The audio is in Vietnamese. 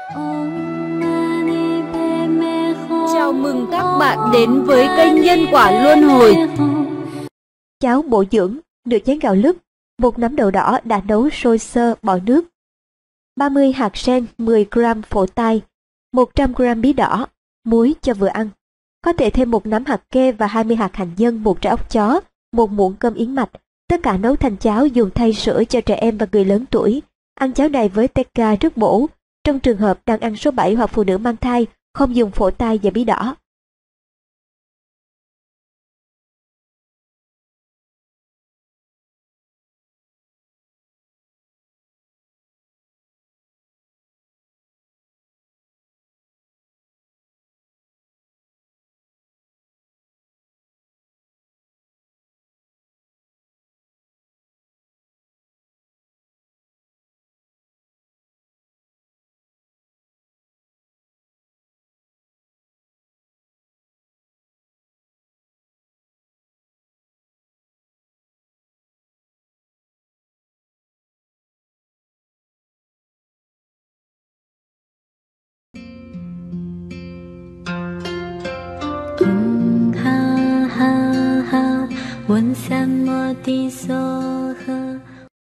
Chào mừng các bạn đến với kênh Nhân Quả Luân Hồi. Cháo bổ dưỡng, nửa chén gạo lứt, một nắm đậu đỏ đã nấu sôi sơ bỏ nước, 30 hạt sen, 10 gram phổ tai, 100 gram bí đỏ, muối cho vừa ăn. Có thể thêm một nắm hạt kê và 20 hạt hành nhân, một trái óc chó, một muỗng cơm yến mạch. Tất cả nấu thành cháo dùng thay sữa cho trẻ em và người lớn tuổi. Ăn cháo này với TK rất bổ. Trong trường hợp đang ăn số 7 hoặc phụ nữ mang thai, không dùng phổ tai và bí đỏ. ha ha ha,问什么的说？